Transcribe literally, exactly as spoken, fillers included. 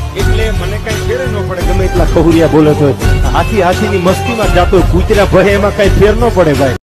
એટલે મને કઈ ફેર ન પડે ગમે એટલા ખહુરિયા બોલે તો હાથી હાથીની મસ્તીમાં જાતો કૂતરા ભય એમાં કઈ ફેર ન પડે ભાઈ।